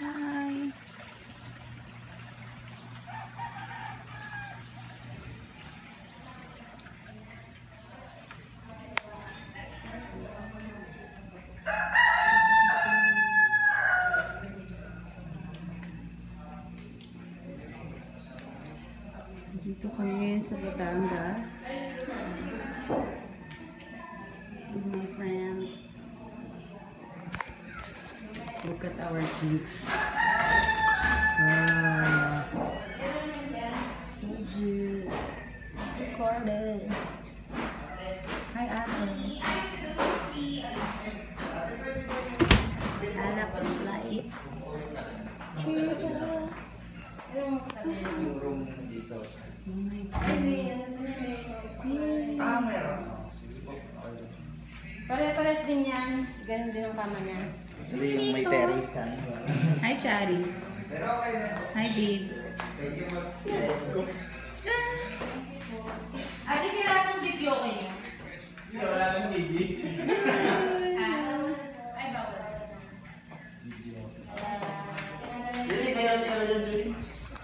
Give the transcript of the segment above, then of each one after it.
Hi. Dito kami ngayon sa Batangas with my friends. Look at our kids. Wow. So cute. Recorded. Hi, ate. Anak is light. Oh my God. Pare-pares din yan. Ganun din ang kama niya. Hindi yung may terrace. Hi, Chari. Hi, babe. Ate, sila itong video ko niya. Wala nang baby. Ay, bawal. Hindi, kaya si ano dyan, Julie?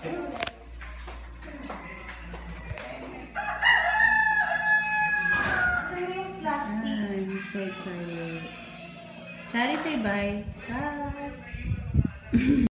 Saan mo yung plastic? I'm so excited. Chari, say bye. Bye.